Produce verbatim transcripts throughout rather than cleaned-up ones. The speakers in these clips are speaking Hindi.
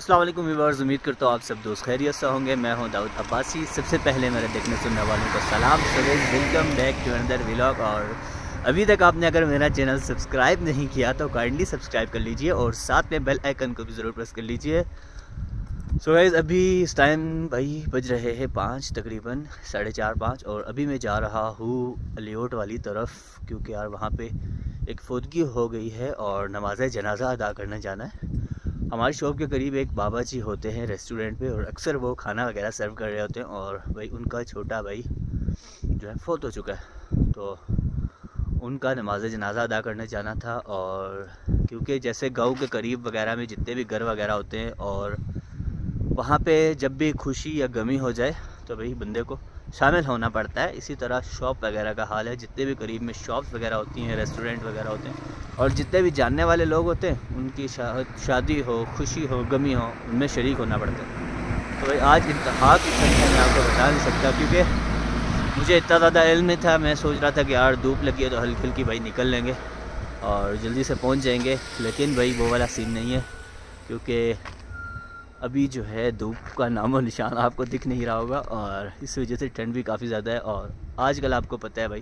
अस्सलाम वालेकुम व्यूअर्स, उम्मीद करता हूँ आप सब दोस्त खैरियत से होंगे। मैं हूँ दाऊद अब्बासी। सबसे पहले मेरे देखने सुनने वालों को सलाम। So guys, welcome back to another vlog. और अभी तक आपने अगर मेरा चैनल सब्सक्राइब नहीं किया तो काइंडली सब्सक्राइब कर लीजिए और साथ में बेल आइकन को भी ज़रूर प्रेस कर लीजिए। सो गाइस, अभी इस टाइम भाई बज रहे हैं पाँच, तकरीबन साढ़े चार पाँच, और अभी मैं जा रहा हूँ अलियोट वाली तरफ, क्योंकि यार वहाँ पे एक फौतगी हो गई है और नमाज़ जनाजा अदा करने जाना है। हमारी शॉप के करीब एक बाबा जी होते हैं रेस्टोरेंट पे, और अक्सर वो खाना वगैरह सर्व कर रहे होते हैं, और भाई उनका छोटा भाई जो है फौत हो चुका है, तो उनका नमाज जनाजा अदा करने जाना था। और क्योंकि जैसे गाँव के करीब वगैरह में जितने भी घर वगैरह होते हैं, और वहाँ पे जब भी खुशी या गमी हो जाए तो भाई बंदे को शामिल होना पड़ता है। इसी तरह शॉप वगैरह का हाल है। जितने भी करीब में शॉप्स वगैरह होती हैं, रेस्टोरेंट वगैरह होते हैं, और जितने भी जानने वाले लोग होते हैं, उनकी शा, शादी हो, खुशी हो, गमी हो, उनमें शरीक होना पड़ता है। तो भाई आज इंतहा की संख्या मैं आपको बता नहीं सकता, क्योंकि मुझे इतना ज़्यादा इल्म नहीं था। मैं सोच रहा था कि यार धूप लगी है तो हल्की हल्की भाई निकल लेंगे और जल्दी से पहुँच जाएंगे, लेकिन भाई वो वाला सीन नहीं है, क्योंकि अभी जो है धूप का नामो निशान आपको दिख नहीं रहा होगा, और इस वजह से ठंड भी काफ़ी ज़्यादा है। और आजकल आपको पता है भाई,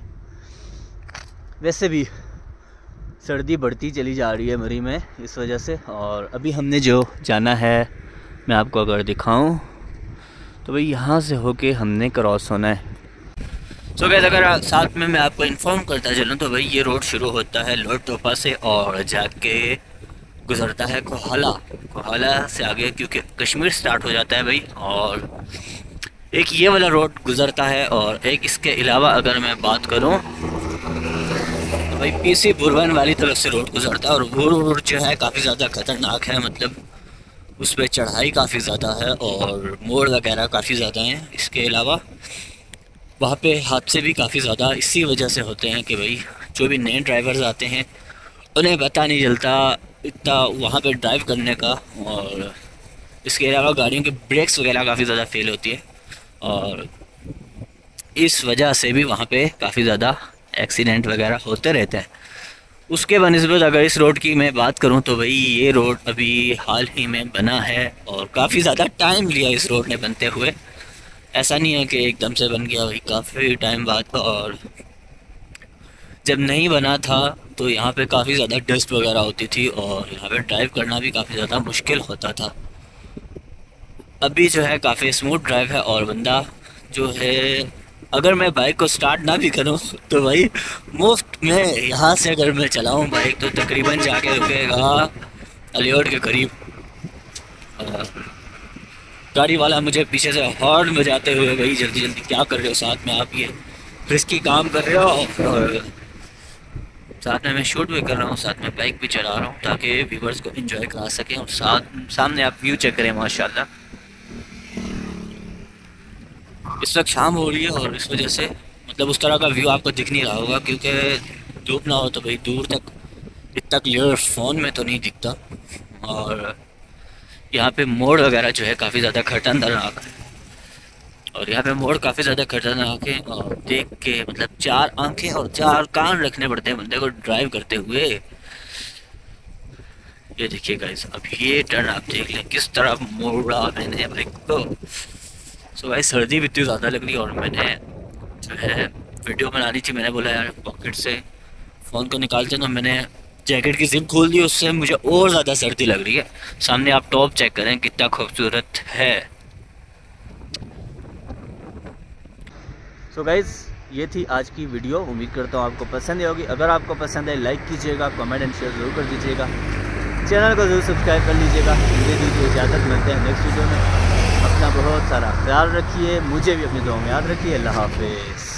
वैसे भी सर्दी बढ़ती चली जा रही है मरी में, इस वजह से। और अभी हमने जो जाना है, मैं आपको अगर दिखाऊं तो भाई यहाँ से होके हमने क्रॉस होना है। तो गाइस, अगर साथ में मैं आपको इन्फॉर्म करता चलूँ तो भाई ये रोड शुरू होता है लोट टोपा से और जाके गुजरता है कोहाला। कोहाला से आगे क्योंकि कश्मीर स्टार्ट हो जाता है भाई, और एक ये वाला रोड गुजरता है, और एक इसके अलावा अगर मैं बात करूं तो भाई पीसी बुरवन वाली तरफ से रोड गुजरता है, और वो रोड जो है काफ़ी ज़्यादा ख़तरनाक है। मतलब उस पर चढ़ाई काफ़ी ज़्यादा है और मोड़ वगैरह काफ़ी ज़्यादा हैं। इसके अलावा वहाँ पे हादसे भी काफ़ी ज़्यादा इसी वजह से होते हैं कि भाई जो भी नए ड्राइवर्स आते हैं उन्हें पता नहीं चलता इतना वहाँ पे ड्राइव करने का, और इसके अलावा गाड़ियों के ब्रेक्स वगैरह काफ़ी ज़्यादा फेल होती है, और इस वजह से भी वहाँ पे काफ़ी ज़्यादा एक्सीडेंट वगैरह होते रहते हैं। उसके बनिस्बत अगर इस रोड की मैं बात करूँ तो भाई ये रोड अभी हाल ही में बना है, और काफ़ी ज़्यादा टाइम लिया इस रोड ने बनते हुए। ऐसा नहीं है कि एकदम से बन गया भाई, काफ़ी टाइम बाद। और जब नहीं बना था तो यहाँ पे काफ़ी ज़्यादा डस्ट वगैरह होती थी, और यहाँ पे ड्राइव करना भी काफ़ी ज़्यादा मुश्किल होता था। अभी जो है काफ़ी स्मूथ ड्राइव है, और बंदा जो है अगर मैं बाइक को स्टार्ट ना भी करूँ तो भाई मुफ्त में यहाँ से अगर मैं चलाऊँ बाइक तो तकरीबन जाके रुकेगा अलियोट के करीब। गाड़ी वाला मुझे पीछे से हॉर्न बजाते हुए, भाई जल्दी जल्दी क्या कर रहे हो, साथ में आप ये रिस्की काम कर रहे हो, और साथ में मैं शूट भी कर रहा हूँ, साथ में बाइक भी चला रहा हूँ, ताकि व्यूवर्स को एंजॉय करा सकें। और साथ सामने आप व्यू चेक करें, माशाल्लाह इस वक्त शाम हो रही है, और इस वजह से मतलब उस तरह का व्यू आपको दिख नहीं रहा होगा, क्योंकि धूप ना हो तो भाई दूर तक इतना क्लियर फ़ोन में तो नहीं दिखता। और यहाँ पे मोड़ वगैरह जो है काफ़ी ज़्यादा खतरनाक है, और यहाँ पे मोड़ काफ़ी ज़्यादा खतरनाक है, और देख के मतलब चार आंखें और चार कान रखने पड़ते हैं बंदे को ड्राइव करते हुए। ये देखिए गाइस, अब ये टर्न आप देख लें किस तरह मोड़ा मैंने बाइक को। सो भाई सर्दी भी इतनी ज़्यादा लग रही है, और मैंने जो है वीडियो बनानी थी, मैंने बोला यार पॉकेट से फ़ोन को निकालते, तो मैंने जैकेट की जिप खोल दी, उससे मुझे और ज़्यादा सर्दी लग रही है। सामने आप टॉप चेक करें कितना खूबसूरत है। सो गाइज़, ये थी आज की वीडियो। उम्मीद करता हूँ आपको पसंद आई होगी। अगर आपको पसंद है लाइक कीजिएगा, कमेंट एंड शेयर ज़रूर कर दीजिएगा, चैनल को ज़रूर सब्सक्राइब कर लीजिएगा। मुझे दीजिए इजाज़त, मिलते हैं नेक्स्ट वीडियो में। अपना बहुत सारा ख्याल रखिए, मुझे भी अपनी दुआ में याद रखिए। अल्लाह हाफिज़।